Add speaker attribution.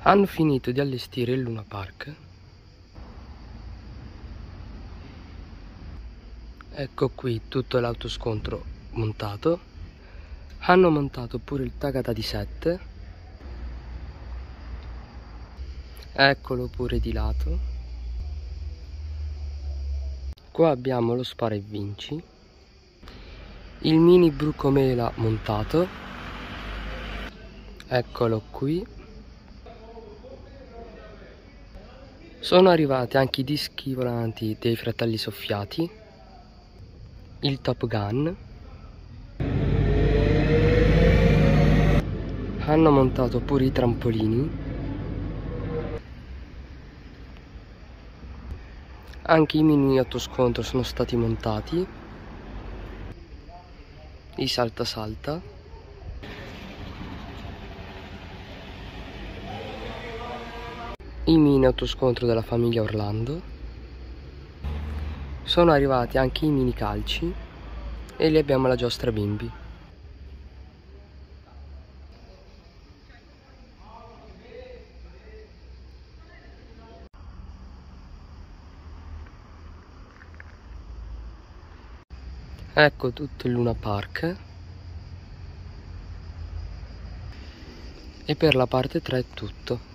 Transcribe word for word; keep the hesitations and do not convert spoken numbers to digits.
Speaker 1: Hanno finito di allestire il Luna Park. Ecco qui tutto l'autoscontro montato. Hanno montato pure il Tagada di sette. Eccolo pure di lato. Qua abbiamo lo Spara e Vinci, il mini Brucomela montato. Eccolo qui. Sono arrivati anche i dischi volanti dei Fratelli Soffiati, il Top Gun. Hanno montato pure i trampolini. Anche i mini autoscontro sono stati montati, i salta salta. I mini autoscontro della famiglia Orlando. Sono arrivati anche i mini calci e lì abbiamo la giostra bimbi. Ecco tutto il Luna Park. E per la parte tre è tutto.